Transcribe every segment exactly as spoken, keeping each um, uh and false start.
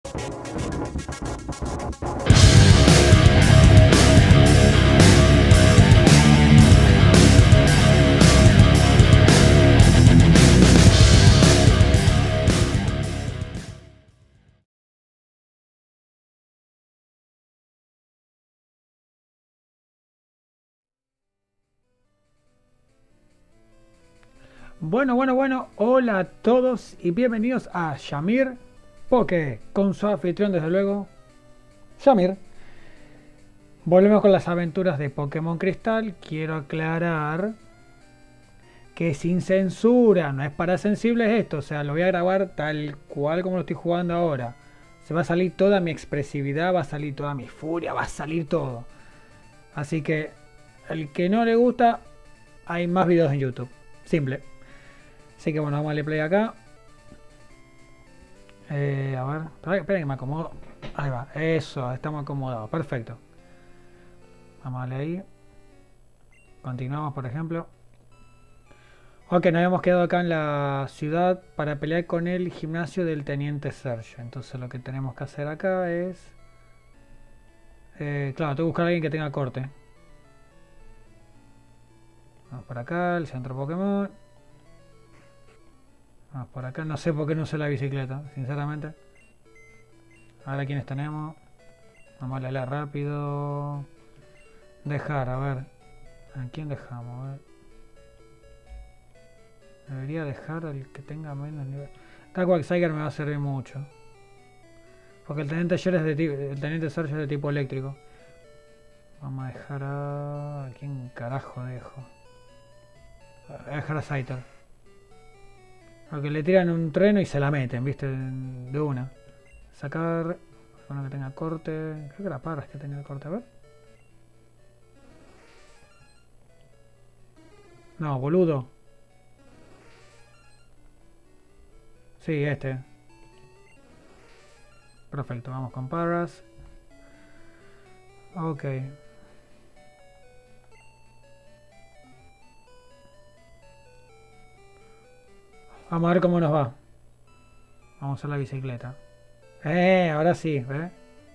Bueno, bueno, bueno, hola a todos y bienvenidos a Shamir Poke, con su anfitrión desde luego, Shamir. Volvemos con las aventuras de Pokémon Cristal. Quiero aclarar que sin censura, no es para sensibles esto, o sea, lo voy a grabar tal cual como lo estoy jugando ahora. Se va a salir toda mi expresividad, va a salir toda mi furia, va a salir todo. Así que, el que no le gusta, hay más videos en YouTube, simple. Así que bueno, vamos a darle play acá. Eh, a ver, esperen que me acomodo. Ahí va, eso, estamos acomodados, perfecto. Vamos a darle ahí. Continuamos, por ejemplo. Ok, nos habíamos quedado acá en la ciudad para pelear con el gimnasio del Teniente Sergio. Entonces lo que tenemos que hacer acá es... Eh, claro, tengo que buscar a alguien que tenga corte. Vamos por acá, el centro Pokémon. Vamos por acá, no sé por qué no usé la bicicleta, sinceramente. Ahora quiénes tenemos. Vamos a leer rápido. Dejar, a ver. ¿A quién dejamos? A ver. Debería dejar al que tenga menos nivel. Acá Quagsire me va a servir mucho. Porque el teniente ayer es de tipo, el teniente Sergio es de tipo eléctrico. Vamos a dejar a... ¿A quién carajo dejo? Voy a dejar a Scyther. Porque le tiran un treno y se la meten, viste, de una. Sacar... Bueno, que tenga corte... Creo que la parra es que tenga el corte, a ver. No, boludo. Sí, este. Perfecto, vamos con Parras. Ok. Vamos a ver cómo nos va. Vamos a la bicicleta. Eh, ahora sí, ¿eh?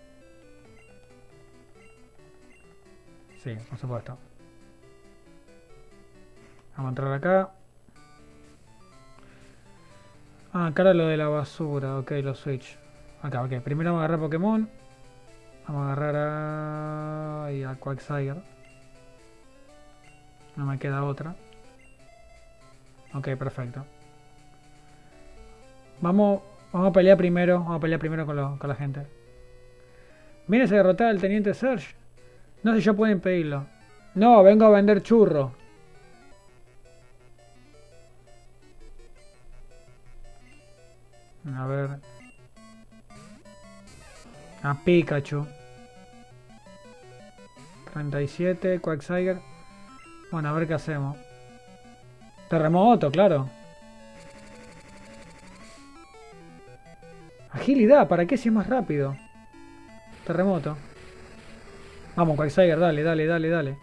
Sí, por supuesto. Vamos a entrar acá. Ah, acá era lo de la basura. Ok, los switch. Acá, ok. Primero vamos a agarrar Pokémon. Vamos a agarrar a... y a Quagsire. No me queda otra. Ok, perfecto. Vamos, vamos a pelear primero. Vamos a pelear primero con, lo, con la gente. Vienes a derrotar al teniente Serge. No sé si yo puedo impedirlo. No, vengo a vender churro. A ver. A Pikachu. treinta y siete, Quagsire. Bueno, a ver qué hacemos. Terremoto, claro. Agilidad, ¿para qué si es más rápido? Terremoto. Vamos, Quagsire, dale, dale, dale, dale.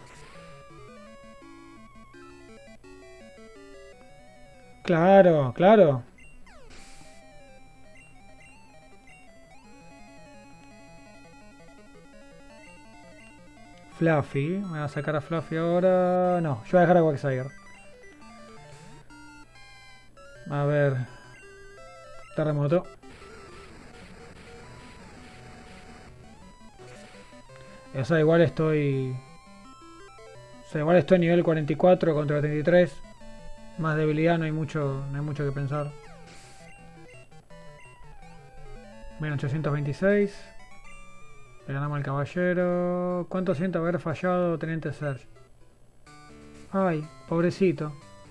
Claro, claro. Fluffy, me va a sacar a Fluffy ahora. No, yo voy a dejar a Quagsire. A ver. Terremoto. O sea, igual estoy... O sea, igual estoy nivel cuarenta y cuatro contra treinta y tres. Más debilidad, no hay mucho, no hay mucho que pensar. mil ochocientos veintiséis. Le ganamos al caballero. ¿Cuánto siento haber fallado, teniente Serge? Ay, pobrecito.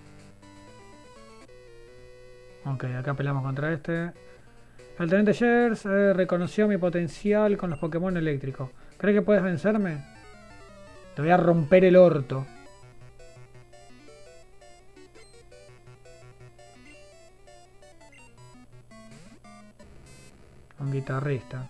Ok, acá peleamos contra este. El teniente Gers eh, reconoció mi potencial con los Pokémon eléctricos. ¿Crees que puedes vencerme? Te voy a romper el orto. Un guitarrista.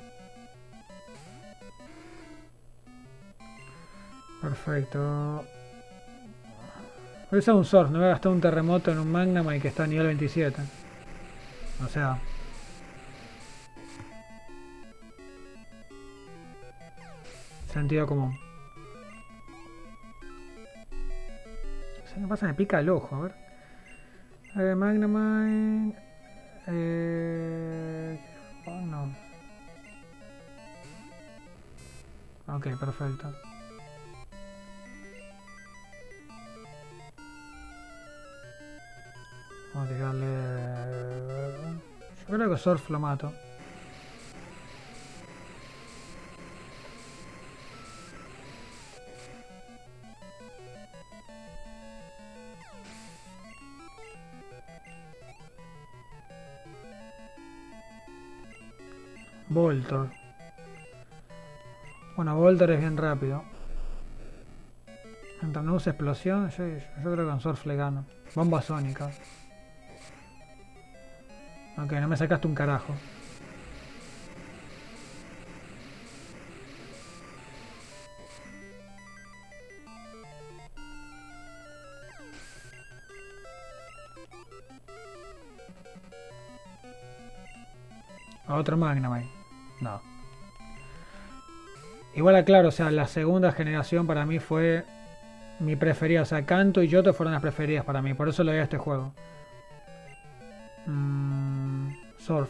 Perfecto. Voy a usar un Source, no voy a gastar un terremoto en un Magnemite que está a nivel veintisiete. O sea... Sentido común. ¿Qué pasa? Me pica el ojo, a ver. Eh, Magnemite. Eh... Oh, no. Ok, perfecto. Vamos a tirarle... Yo creo que Surf lo mato. Voltor. Bueno, Voltor es bien rápido. Mientras no use explosión, yo, yo creo que con Surf le gano. Bomba sónica. Ok, no me sacaste un carajo. Otro Magnemite. No. Igual aclaro, o sea, la segunda generación para mí fue mi preferida. O sea, Kanto y Yoto fueron las preferidas para mí. Por eso le doy a este juego. Mm, Surf.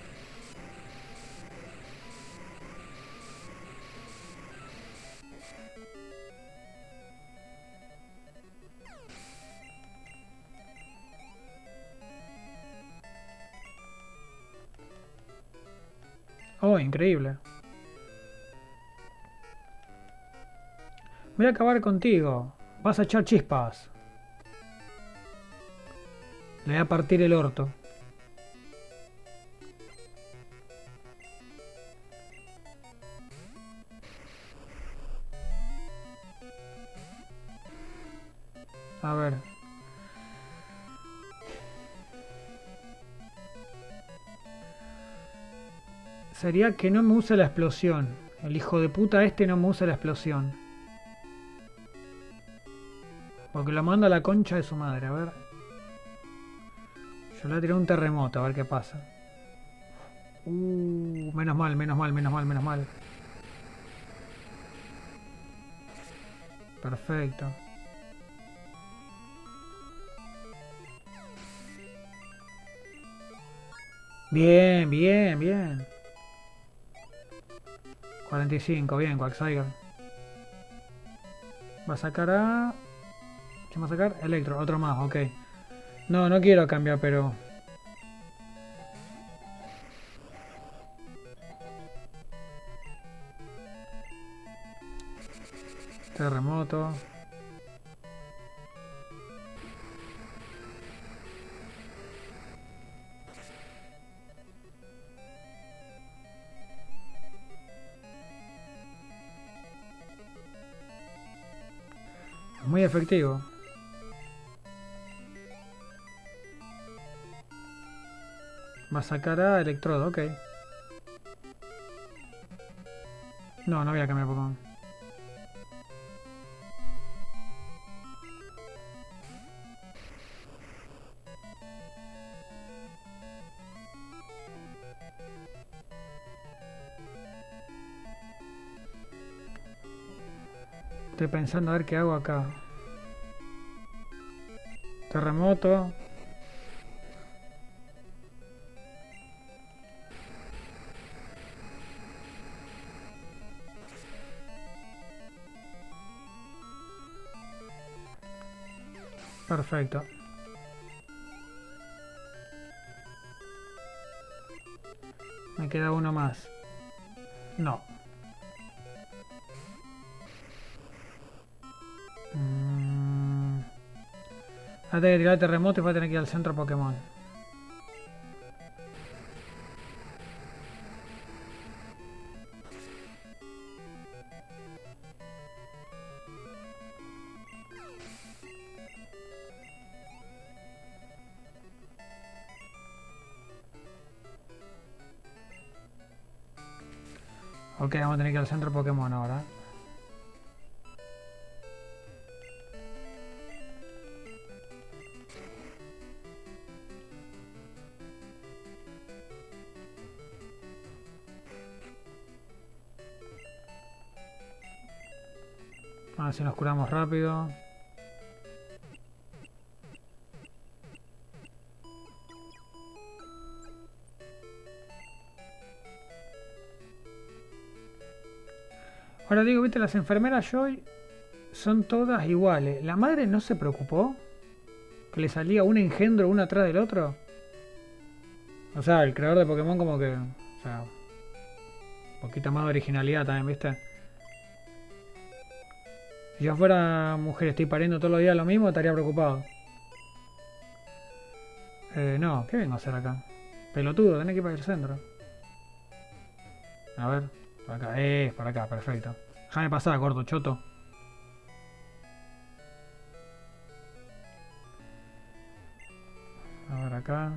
Oh, increíble. Voy a acabar contigo. Vas a echar chispas. Le voy a partir el orto. A ver. Sería que no me use la explosión. El hijo de puta este no me usa la explosión. Porque lo manda a la concha de su madre, a ver. Yo le voy a tirar un terremoto, a ver qué pasa. Uh, menos mal, menos mal, menos mal, menos mal. Perfecto. Bien, bien, bien. cuarenta y cinco, bien, Quagsire. Va a sacar a... ¿Qué va a sacar? Electro, otro más, ok. No, no quiero cambiar, pero... Terremoto. Muy efectivo. Va a sacar a Electrodo, ok. No, no voy a cambiar Pokémon. Estoy pensando a ver qué hago acá. Terremoto. Perfecto. Me queda uno más. No. Mm. Voy a tener que tirar el terremoto y voy a tener que ir al centro Pokémon. Ok, vamos a tener que ir al centro Pokémon ahora. A ver si nos curamos rápido. Ahora digo, viste, las enfermeras Joy son todas iguales. ¿La madre no se preocupó? ¿Que le salía un engendro uno atrás del otro? O sea, el creador de Pokémon como que... O sea... Un poquito más de originalidad también, ¿viste? Si yo fuera mujer y estoy pariendo todos los días lo mismo, estaría preocupado. Eh, no, ¿qué vengo a hacer acá? Pelotudo, tenés que ir para el centro. A ver, por acá, eh, por acá, perfecto. Déjame pasar, corto, choto. A ver acá.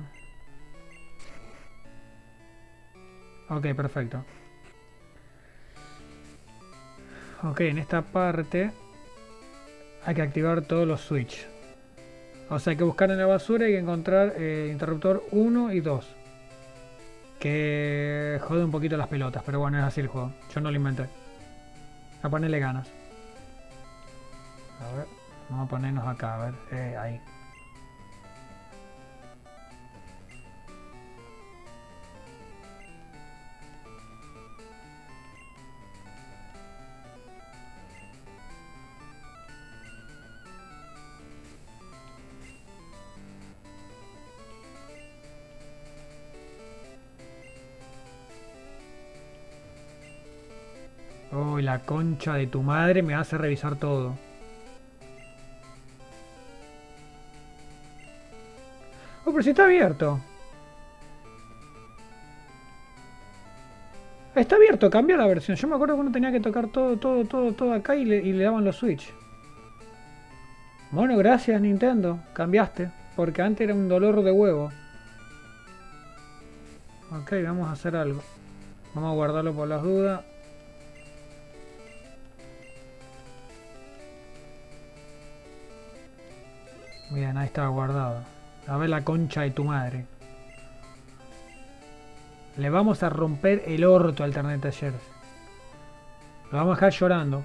Ok, perfecto. Ok, en esta parte hay que activar todos los switches. O sea, hay que buscar en la basura y hay que encontrar eh, interruptor uno y dos. Que jode un poquito las pelotas, pero bueno, es así el juego. Yo no lo inventé. A ponerle ganas. A ver, vamos a ponernos acá, a ver, eh, ahí. Uy, la concha de tu madre me hace revisar todo. Oh, pero si está abierto. Está abierto, cambia la versión. Yo me acuerdo que uno tenía que tocar todo, todo, todo, todo acá y le, y le daban los Switch. Bueno, gracias Nintendo. Cambiaste. Porque antes era un dolor de huevo. Ok, vamos a hacer algo. Vamos a guardarlo por las dudas. Bien, ahí está guardado. A ver la concha de tu madre. Le vamos a romper el orto al Internet ayer. Lo vamos a dejar llorando.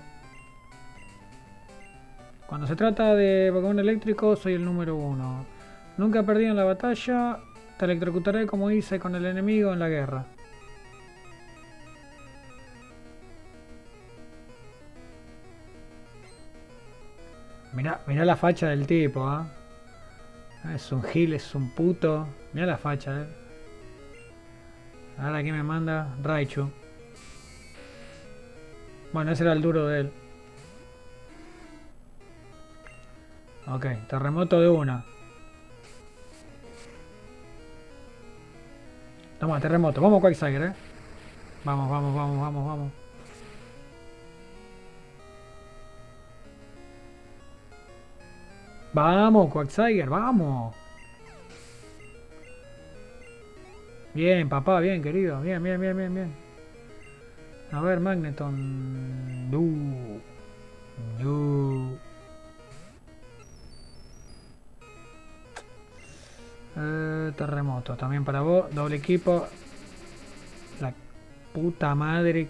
Cuando se trata de Pokémon eléctrico, soy el número uno. Nunca perdí en la batalla. Te electrocutaré como hice con el enemigo en la guerra. Mirá, mirá la facha del tipo, ¿eh? Es un gil, es un puto. Mirá la facha, eh. Ahora aquí me manda Raichu. Bueno, ese era el duro de él. Ok, terremoto de una. Toma, terremoto. Vamos, Quagsire, eh. Vamos, vamos, vamos, vamos, vamos. Vamos, Quagsire, vamos. Bien, papá, bien, querido. Bien, bien, bien, bien, bien. A ver, Magneton. Du. Du. Eh, terremoto, también para vos. Doble equipo. La puta madre.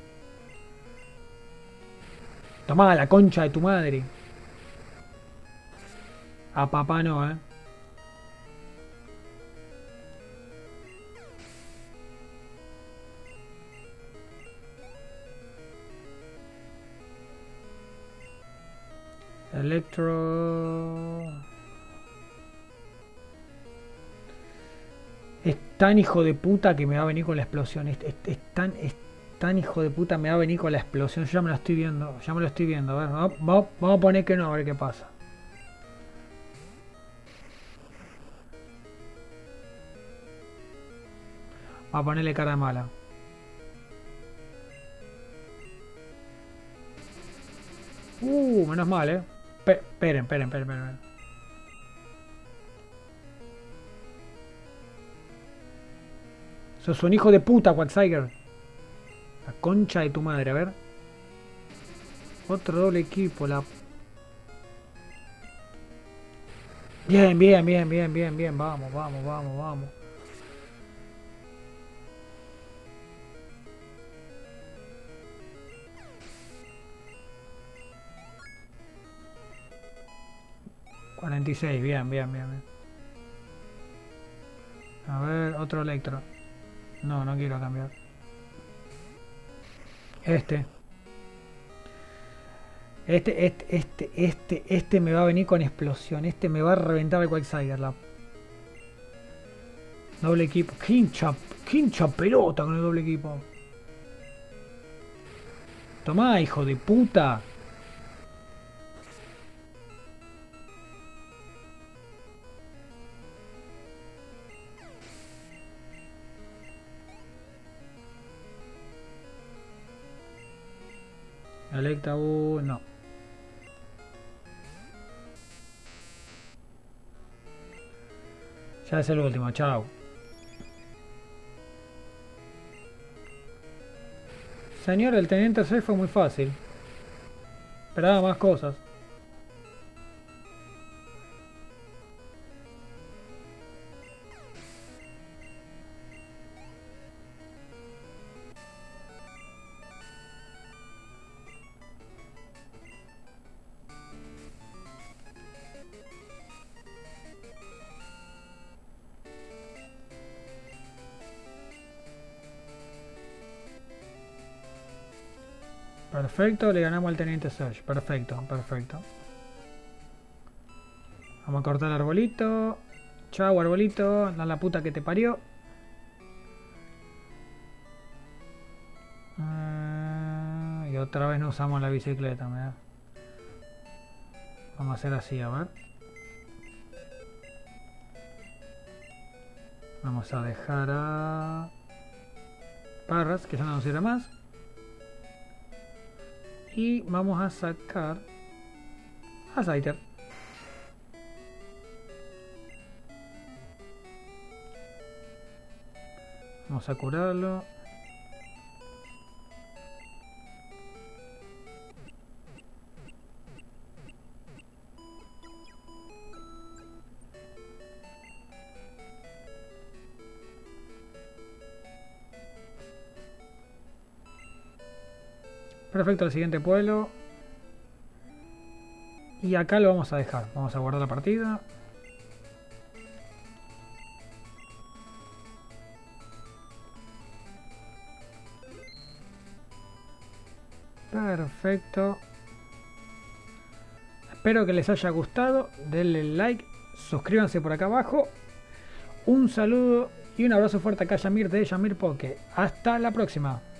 Tomá la concha de tu madre. A papá no, eh. Electro... Es tan hijo de puta que me va a venir con la explosión. Es, es, es tan, es tan hijo de puta me va a venir con la explosión. Yo ya me lo estoy viendo. Ya me lo estoy viendo. A ver, vamos, vamos, vamos a poner que no, a ver qué pasa. Vamos a ponerle cara mala. Uh, menos mal, eh. Esperen, esperen, esperen, esperen. Sos un hijo de puta, Quagsire. La concha de tu madre, a ver. Otro doble equipo, la... Bien, bien, bien, bien, bien, bien. Vamos, vamos, vamos, vamos. veintiséis, bien, bien, bien, bien. A ver, otro electro. No, no quiero cambiar. Este. Este, este, este, este, este me va a venir con explosión. Este me va a reventar el Quagsire. La... Doble equipo. Qué hincha, qué hincha pelota con el doble equipo. Tomá, hijo de puta. Electa, uh, no. Ya es el último, chao. Señor, el teniente seis fue muy fácil. Esperaba más cosas. Perfecto, le ganamos al teniente Search. Perfecto, perfecto. Vamos a cortar el arbolito. Chau, arbolito. Da la puta que te parió. Uh, y otra vez no usamos la bicicleta, mirá. Vamos a hacer así, a ver. Vamos a dejar a Parras, que ya no nos sirve más. Y vamos a sacar a Scyther. Vamos a curarlo. Perfecto, el siguiente pueblo. Y acá lo vamos a dejar. Vamos a guardar la partida. Perfecto. Espero que les haya gustado. Denle like. Suscríbanse por acá abajo. Un saludo y un abrazo fuerte acá a Yamir de Yamir Poke. Hasta la próxima.